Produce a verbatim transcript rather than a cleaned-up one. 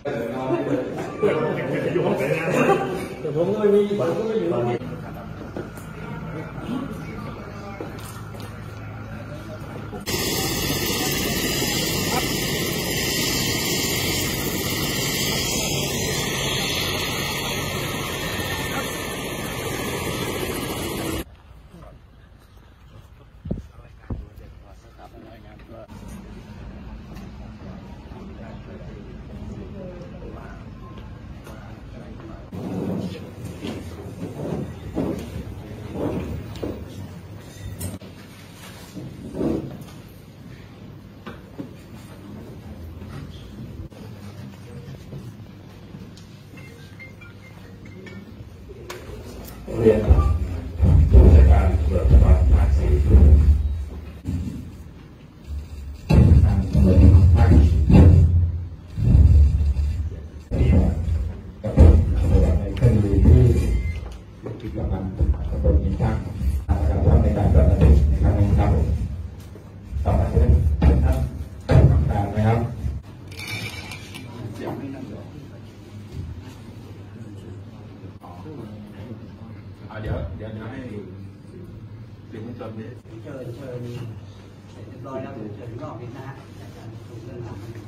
แต่ผมก็ไม่มีผมก็ไม่อยู่เรียนผู้จัดการตำรวจนครภาคสี่ทางตำรวจภาคสี่นี่กับตำรวจในเครื่องมือที่ที่กำลังตำรวจมีช่างการรับในการปฏิบัติในครั้งนี้ครับต่อมาเป็นท่านทำการนะครับเดี๋ยวเดี๋ยวให้สื่อมวลชนเชิญเชิญเรียบร้อยแล้วเชิญรอบนี้นะฮะอาจารย์เรื่อง